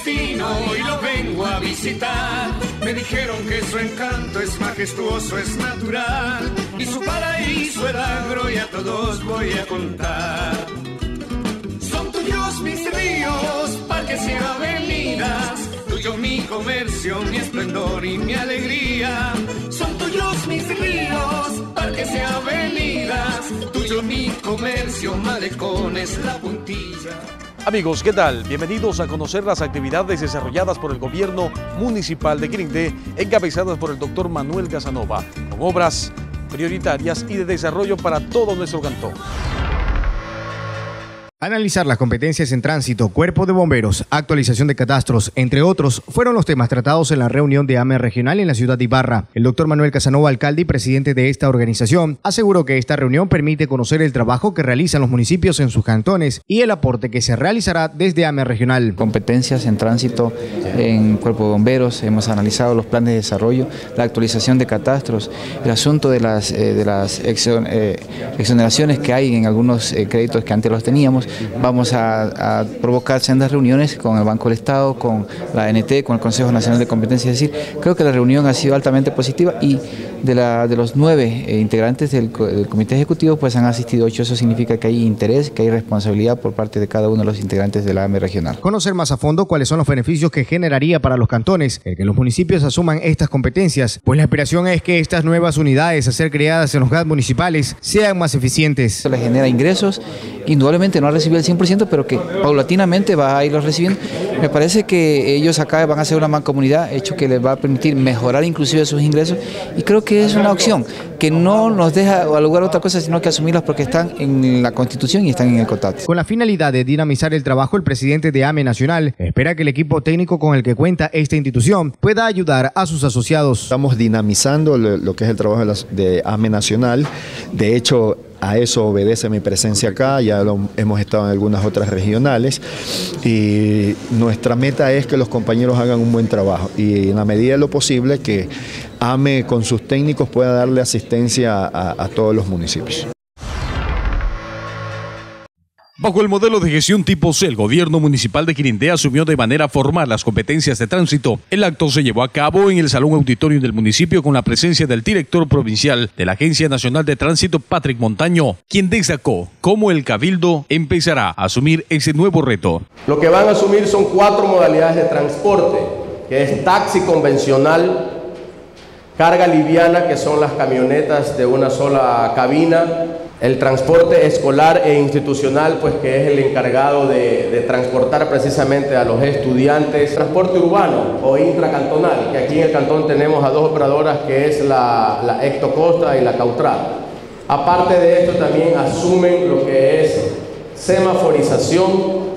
destino y lo vengo a visitar. Me dijeron que su encanto es majestuoso, es natural, y su paraíso el agro, y a todos voy a contar. Son tuyos mis ríos, parques y avenidas, tuyo mi comercio, mi esplendor y mi alegría. Son tuyos mis ríos, parques y avenidas, tuyo mi comercio, malecones, la puntilla. Amigos, ¿qué tal? Bienvenidos a conocer las actividades desarrolladas por el gobierno municipal de Quirindé, encabezadas por el doctor Manuel Casanova, con obras prioritarias y de desarrollo para todo nuestro cantón. Analizar las competencias en tránsito, cuerpo de bomberos, actualización de catastros, entre otros, fueron los temas tratados en la reunión de AME regional en la ciudad de Ibarra. El doctor Manuel Casanova, alcalde y presidente de esta organización, aseguró que esta reunión permite conocer el trabajo que realizan los municipios en sus cantones y el aporte que se realizará desde AME regional. Competencias en tránsito, en cuerpo de bomberos, hemos analizado los planes de desarrollo, la actualización de catastros, el asunto de las exoneraciones que hay en algunos créditos que antes los teníamos. Vamos a provocar sendas reuniones con el Banco del Estado, con la ANT, con el Consejo Nacional de Competencia. Es decir, creo que la reunión ha sido altamente positiva y de los 9 integrantes del Comité Ejecutivo pues han asistido 8. Eso significa que hay interés, que hay responsabilidad por parte de cada uno de los integrantes de la AME regional. Conocer más a fondo cuáles son los beneficios que generaría para los cantones el que los municipios asuman estas competencias, pues la aspiración es que estas nuevas unidades a ser creadas en los GAD municipales sean más eficientes. Esto les genera ingresos, indudablemente no recibe el 100%, pero que paulatinamente va a irlos recibiendo. Me parece que ellos acá van a hacer una mancomunidad, hecho que les va a permitir mejorar inclusive sus ingresos, y creo que es una opción que no nos deja lugar a otra cosa, sino que asumirlas porque están en la Constitución y están en el COTAT. Con la finalidad de dinamizar el trabajo, el presidente de AME Nacional espera que el equipo técnico con el que cuenta esta institución pueda ayudar a sus asociados. Estamos dinamizando lo que es el trabajo de AME Nacional. De hecho, a eso obedece mi presencia acá, ya hemos estado en algunas otras regionales y nuestra meta es que los compañeros hagan un buen trabajo y en la medida de lo posible que AME con sus técnicos pueda darle asistencia a todos los municipios. Bajo el modelo de gestión tipo C, el gobierno municipal de Quirindé asumió de manera formal las competencias de tránsito. El acto se llevó a cabo en el Salón Auditorio del municipio con la presencia del director provincial de la Agencia Nacional de Tránsito, Patrick Montaño, quien destacó cómo el Cabildo empezará a asumir ese nuevo reto. Lo que van a asumir son 4 modalidades de transporte, que es taxi convencional, carga liviana, que son las camionetas de una sola cabina, el transporte escolar e institucional, pues que es el encargado de transportar precisamente a los estudiantes, transporte urbano o intracantonal, que aquí en el cantón tenemos a 2 operadoras, que es la Hecto Costa y la Cautral. Aparte de esto también asumen lo que es semaforización,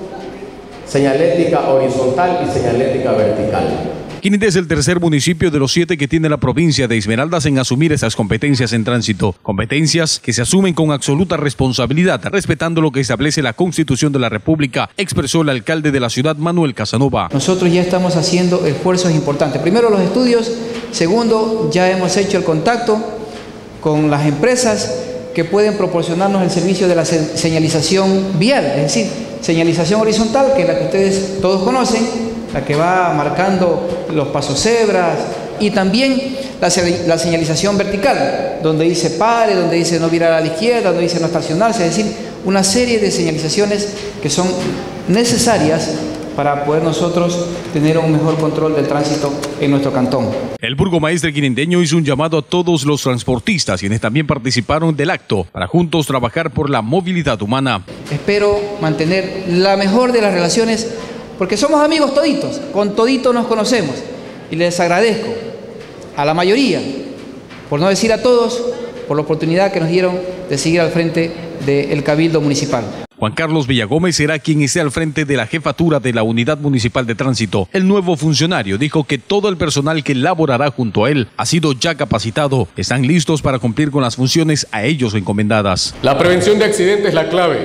señalética horizontal y señalética vertical. Quirindé es el tercer municipio de los 7 que tiene la provincia de Esmeraldas en asumir esas competencias en tránsito. Competencias que se asumen con absoluta responsabilidad, respetando lo que establece la Constitución de la República, expresó el alcalde de la ciudad, Manuel Casanova. Nosotros ya estamos haciendo esfuerzos importantes. Primero, los estudios. Segundo, ya hemos hecho el contacto con las empresas que pueden proporcionarnos el servicio de la señalización vial, es decir, señalización horizontal, que es la que ustedes todos conocen, la que va marcando los pasos cebras, y también la señalización vertical, donde dice pare, donde dice no virar a la izquierda, donde dice no estacionarse, es decir, una serie de señalizaciones que son necesarias para poder nosotros tener un mejor control del tránsito en nuestro cantón. El burgomaestre quirindeño hizo un llamado a todos los transportistas, quienes también participaron del acto, para juntos trabajar por la movilidad humana. Espero mantener la mejor de las relaciones, porque somos amigos toditos, con todito nos conocemos, y les agradezco a la mayoría, por no decir a todos, por la oportunidad que nos dieron de seguir al frente del Cabildo Municipal. Juan Carlos Villagómez será quien esté al frente de la jefatura de la Unidad Municipal de Tránsito. El nuevo funcionario dijo que todo el personal que laborará junto a él ha sido ya capacitado. Están listos para cumplir con las funciones a ellos encomendadas. La prevención de accidentes es la clave.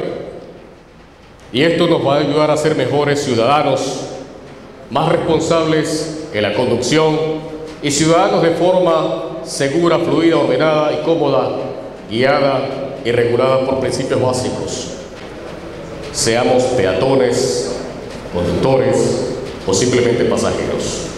Y esto nos va a ayudar a ser mejores ciudadanos, más responsables en la conducción y ciudadanos de forma segura, fluida, ordenada y cómoda, guiada y regulada por principios básicos. Seamos peatones, conductores, o simplemente pasajeros.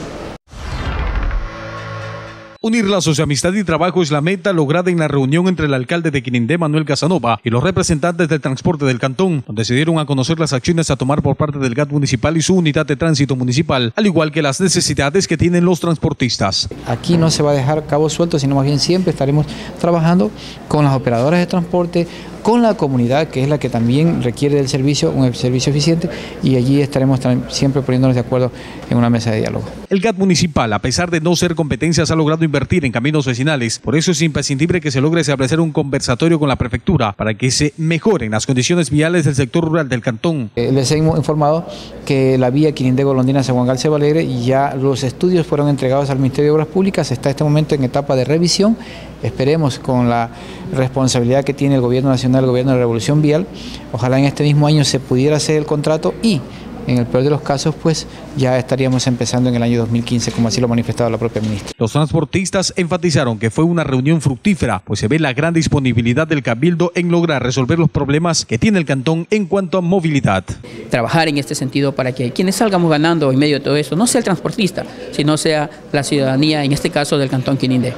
Unir lazos de amistad y trabajo es la meta lograda en la reunión entre el alcalde de Quirindé, Manuel Casanova, y los representantes del transporte del cantón, donde se dieron a conocer las acciones a tomar por parte del GAT municipal y su unidad de tránsito municipal, al igual que las necesidades que tienen los transportistas. Aquí no se va a dejar cabos sueltos, sino más bien siempre estaremos trabajando con las operadoras de transporte, con la comunidad, que es la que también requiere del servicio, un servicio eficiente, y allí estaremos siempre poniéndonos de acuerdo en una mesa de diálogo. El GAT municipal, a pesar de no ser competencias, ha logrado invertir en caminos vecinales. Por eso es imprescindible que se logre establecer un conversatorio con la prefectura para que se mejoren las condiciones viales del sector rural del cantón. Les hemos informado que la vía Quirindé-Golondrina San Juan Galce Alegre, ya los estudios fueron entregados al Ministerio de Obras Públicas, está en este momento en etapa de revisión. Esperemos, con la responsabilidad que tiene el Gobierno Nacional, el Gobierno de Revolución Vial, ojalá en este mismo año se pudiera hacer el contrato y, en el peor de los casos, pues ya estaríamos empezando en el año 2015, como así lo ha manifestado la propia ministra. Los transportistas enfatizaron que fue una reunión fructífera, pues se ve la gran disponibilidad del Cabildo en lograr resolver los problemas que tiene el cantón en cuanto a movilidad. Trabajar en este sentido para que quienes salgamos ganando en medio de todo esto no sea el transportista, sino sea la ciudadanía, en este caso del cantón Quirindé.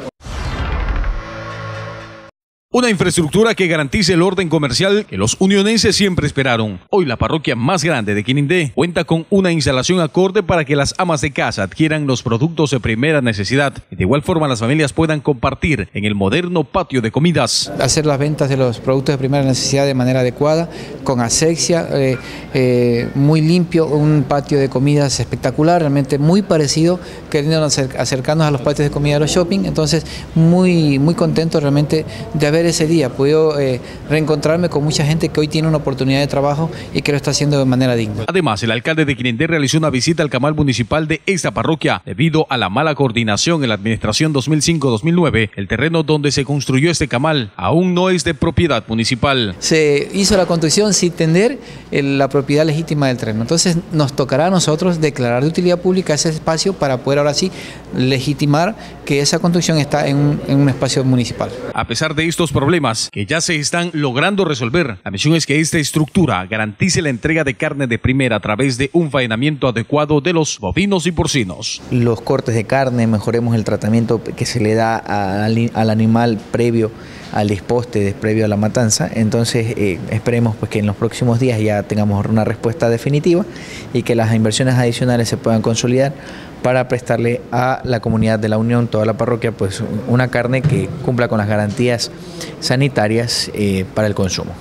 Una infraestructura que garantice el orden comercial que los unionenses siempre esperaron. Hoy la parroquia más grande de Quirindé cuenta con una instalación acorde para que las amas de casa adquieran los productos de primera necesidad y de igual forma las familias puedan compartir en el moderno patio de comidas. Hacer las ventas de los productos de primera necesidad de manera adecuada, con asepsia, muy limpio, un patio de comidas espectacular, realmente muy parecido, queriendo acercarnos a los patios de comida de los shopping. Entonces muy contento realmente de haber ese día, podido reencontrarme con mucha gente que hoy tiene una oportunidad de trabajo y que lo está haciendo de manera digna. Además, el alcalde de Quirindé realizó una visita al camal municipal de esta parroquia. Debido a la mala coordinación en la administración 2005-2009, el terreno donde se construyó este camal aún no es de propiedad municipal. Se hizo la construcción sin tener la propiedad legítima del terreno. Entonces nos tocará a nosotros declarar de utilidad pública ese espacio para poder ahora sí legitimar que esa construcción está en un espacio municipal. A pesar de estos problemas que ya se están logrando resolver, la misión es que esta estructura garantice la entrega de carne de primera a través de un faenamiento adecuado de los bovinos y porcinos. Los cortes de carne, mejoremos el tratamiento que se le da al animal previo al desposte, previo a la matanza. Entonces esperemos pues que en los próximos días ya tengamos una respuesta definitiva y que las inversiones adicionales se puedan consolidar para prestarle a la comunidad de la Unión, toda la parroquia, pues una carne que cumpla con las garantías sanitarias para el consumo.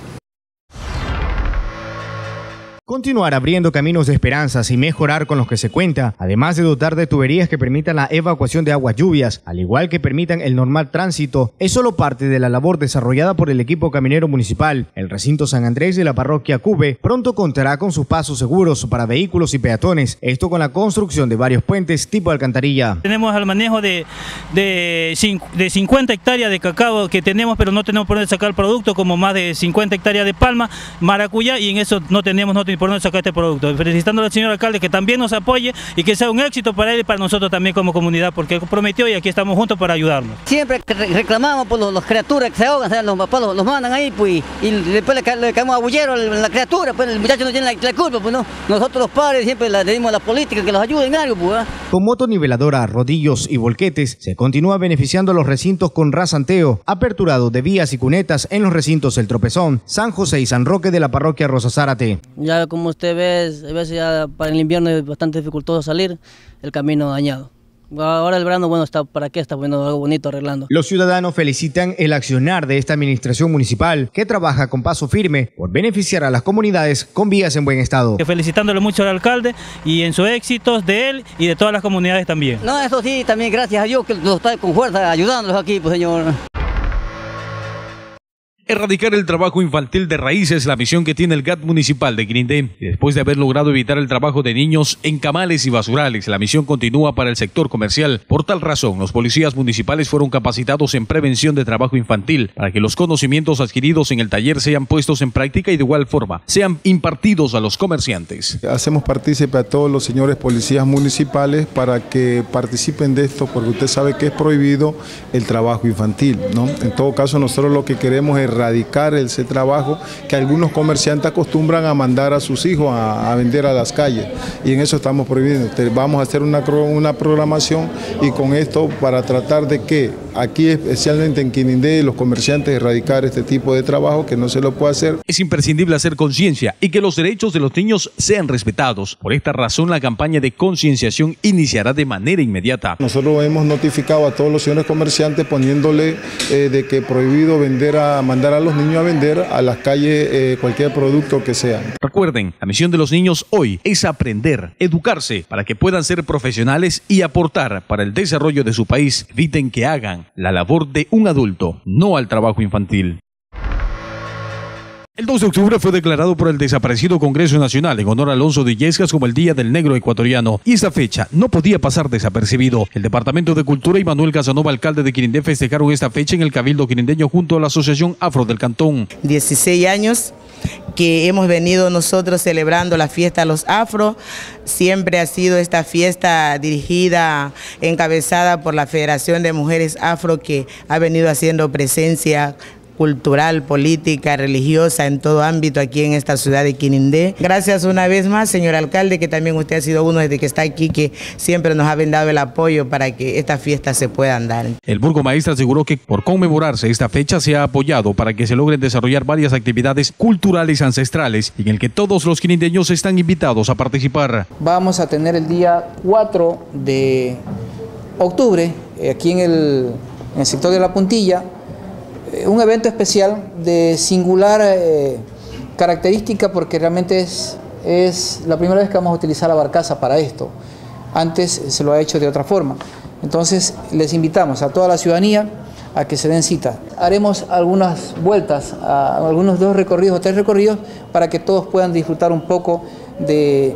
Continuar abriendo caminos de esperanzas y mejorar con los que se cuenta, además de dotar de tuberías que permitan la evacuación de aguas lluvias, al igual que permitan el normal tránsito, es solo parte de la labor desarrollada por el equipo caminero municipal. El recinto San Andrés de la parroquia Cube pronto contará con sus pasos seguros para vehículos y peatones, esto con la construcción de varios puentes tipo alcantarilla. Tenemos el manejo de 50 hectáreas de cacao que tenemos, pero no tenemos por dónde sacar el producto, como más de 50 hectáreas de palma, maracuyá, y en eso no tenemos por dónde sacar este producto. Felicitando al señor alcalde que también nos apoye y que sea un éxito para él y para nosotros también como comunidad, porque él prometió y aquí estamos juntos para ayudarnos. Siempre reclamamos por las criaturas que se ahogan, o sea, los papás los mandan ahí, pues, y después le caemos a bullero a la criatura, pues el muchacho no tiene la culpa, pues no. Nosotros los padres siempre le pedimos a la política que los ayuden en algo, pues. Con motoniveladora, rodillos y volquetes, se continúa beneficiando a los recintos con rasanteo, aperturado de vías y cunetas en los recintos El Tropezón, San José y San Roque de la parroquia Rosa Zárate. Ya como usted ve, a veces ya para el invierno es bastante dificultoso salir, el camino dañado. Ahora el verano, bueno, está para qué, está poniendo algo bonito arreglando. Los ciudadanos felicitan el accionar de esta administración municipal que trabaja con paso firme por beneficiar a las comunidades con vías en buen estado. Felicitándole mucho al alcalde y en sus éxitos de él y de todas las comunidades también. No, eso sí, también gracias a Dios que nos está con fuerza ayudándolos aquí, pues señor. Erradicar el trabajo infantil de raíz es la misión que tiene el GAT municipal de Quirindé. Y después de haber logrado evitar el trabajo de niños en camales y basurales, la misión continúa para el sector comercial. Por tal razón, los policías municipales fueron capacitados en prevención de trabajo infantil para que los conocimientos adquiridos en el taller sean puestos en práctica y de igual forma sean impartidos a los comerciantes. Hacemos partícipe a todos los señores policías municipales para que participen de esto, porque usted sabe que es prohibido el trabajo infantil, ¿no? En todo caso, nosotros lo que queremos es erradicar ese trabajo que algunos comerciantes acostumbran a mandar a sus hijos a vender a las calles, y en eso estamos prohibiendo. Vamos a hacer una programación, y con esto para tratar de que aquí, especialmente en Quirindé, los comerciantes erradicar este tipo de trabajo que no se lo puede hacer. Es imprescindible hacer conciencia y que los derechos de los niños sean respetados. Por esta razón, la campaña de concienciación iniciará de manera inmediata. Nosotros hemos notificado a todos los señores comerciantes poniéndole de que prohibido mandar a los niños a vender a las calles cualquier producto que sea. Recuerden, la misión de los niños hoy es aprender, educarse para que puedan ser profesionales y aportar para el desarrollo de su país. Eviten que hagan la labor de un adulto, no al trabajo infantil. El 2 de octubre fue declarado por el desaparecido Congreso Nacional en honor a Alonso de Illescas como el Día del Negro Ecuatoriano, y esta fecha no podía pasar desapercibido. El Departamento de Cultura y Manuel Casanova, alcalde de Quirindé, festejaron esta fecha en el Cabildo Quirindeño junto a la Asociación Afro del Cantón. 16 años que hemos venido nosotros celebrando la fiesta de los afro. Siempre ha sido esta fiesta dirigida, encabezada por la Federación de Mujeres Afro, que ha venido haciendo presencia cultural, política, religiosa, en todo ámbito aquí en esta ciudad de Quirindé. Gracias una vez más, señor alcalde, que también usted ha sido uno desde que está aquí, que siempre nos ha brindado el apoyo para que estas fiestas se puedan dar. El burgomaestre aseguró que por conmemorarse esta fecha se ha apoyado para que se logren desarrollar varias actividades culturales ancestrales y en el que todos los quirindeños están invitados a participar. Vamos a tener el día 4 de octubre, aquí en el sector de La Puntilla, un evento especial de singular característica, porque realmente es la primera vez que vamos a utilizar la barcaza para esto. Antes se lo ha hecho de otra forma. Entonces les invitamos a toda la ciudadanía a que se den cita. Haremos algunas vueltas, algunos 2 recorridos o 3 recorridos, para que todos puedan disfrutar un poco de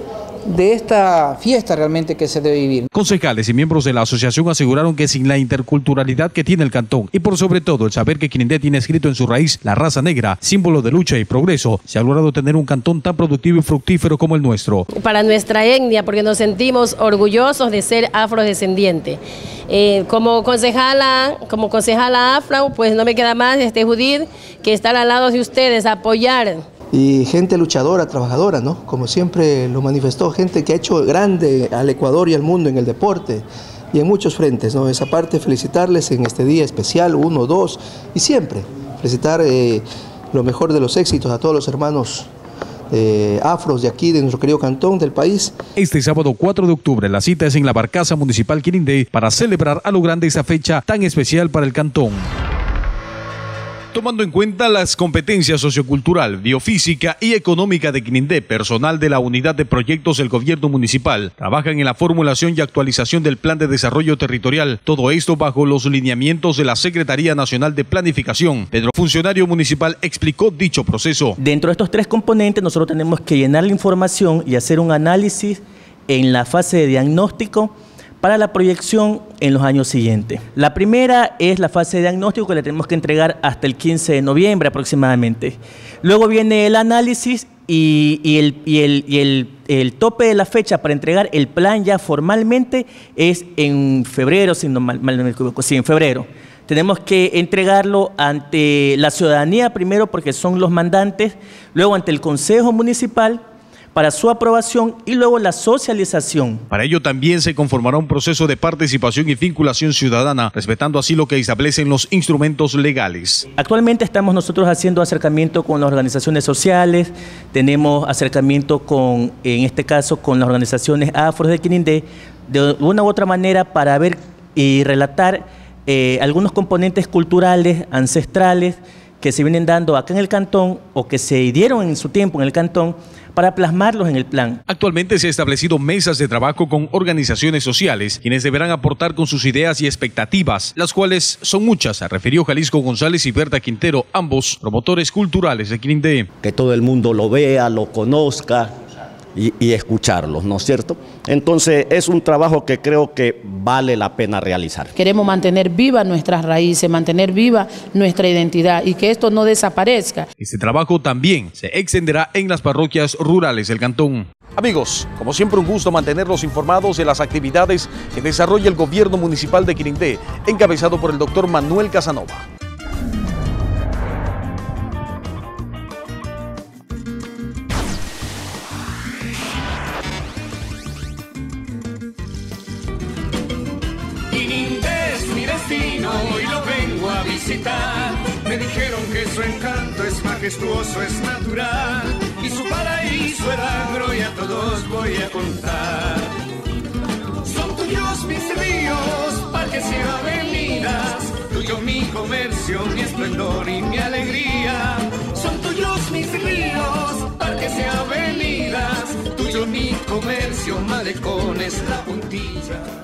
esta fiesta realmente que se debe vivir. Concejales y miembros de la asociación aseguraron que sin la interculturalidad que tiene el cantón y por sobre todo el saber que Quirindé tiene escrito en su raíz la raza negra, símbolo de lucha y progreso, se ha logrado tener un cantón tan productivo y fructífero como el nuestro. Para nuestra etnia, porque nos sentimos orgullosos de ser afrodescendiente. Como concejala afro, pues no me queda más, Judith, que estar al lado de ustedes, apoyar. Y gente luchadora, trabajadora, ¿no? Como siempre lo manifestó, gente que ha hecho grande al Ecuador y al mundo en el deporte y en muchos frentes, ¿no? Esa parte, felicitarles en este día especial, 1, 2, y siempre felicitar lo mejor de los éxitos a todos los hermanos afros de aquí, de nuestro querido cantón, del país. Este sábado 4 de octubre la cita es en la Barcaza Municipal Quirindé para celebrar a lo grande esta fecha tan especial para el cantón. Tomando en cuenta las competencias sociocultural, biofísica y económica de Quirindé, personal de la Unidad de Proyectos del Gobierno Municipal trabajan en la formulación y actualización del Plan de Desarrollo Territorial. Todo esto bajo los lineamientos de la Secretaría Nacional de Planificación. Pedro, funcionario municipal, explicó dicho proceso. Dentro de estos 3 componentes nosotros tenemos que llenar la información y hacer un análisis en la fase de diagnóstico para la proyección en los años siguientes. La primera es la fase de diagnóstico, que le tenemos que entregar hasta el 15 de noviembre aproximadamente. Luego viene el análisis y el tope de la fecha para entregar el plan ya formalmente es en febrero, si no mal no me equivoco, sí, en febrero. Tenemos que entregarlo ante la ciudadanía primero, porque son los mandantes, luego ante el Consejo Municipal para su aprobación y luego la socialización. Para ello también se conformará un proceso de participación y vinculación ciudadana, respetando así lo que establecen los instrumentos legales. Actualmente estamos nosotros haciendo acercamiento con las organizaciones sociales, tenemos acercamiento con, en este caso, con las organizaciones afro de Quirindé, de una u otra manera para ver y relatar algunos componentes culturales, ancestrales, que se vienen dando acá en el cantón o que se dieron en su tiempo en el cantón, para plasmarlos en el plan. Actualmente se han establecido mesas de trabajo con organizaciones sociales, quienes deberán aportar con sus ideas y expectativas, las cuales son muchas, refirió Jalisco González y Berta Quintero, ambos promotores culturales de Quirindé. Que todo el mundo lo vea, lo conozca y escucharlos, ¿no es cierto? Entonces es un trabajo que creo que vale la pena realizar. Queremos mantener vivas nuestras raíces, mantener viva nuestra identidad y que esto no desaparezca. Este trabajo también se extenderá en las parroquias rurales del cantón. Amigos, como siempre un gusto mantenerlos informados de las actividades que desarrolla el gobierno municipal de Quirindé, encabezado por el doctor Manuel Casanova. destino y lo vengo a visitar. Me dijeron que su encanto es majestuoso, es natural, y su paraíso el agro, y a todos voy a contar. Son tuyos mis ríos, parques y avenidas, tuyo mi comercio, mi esplendor y mi alegría. Son tuyos mis ríos, parques y avenidas, tuyo mi comercio, malecones, la puntilla.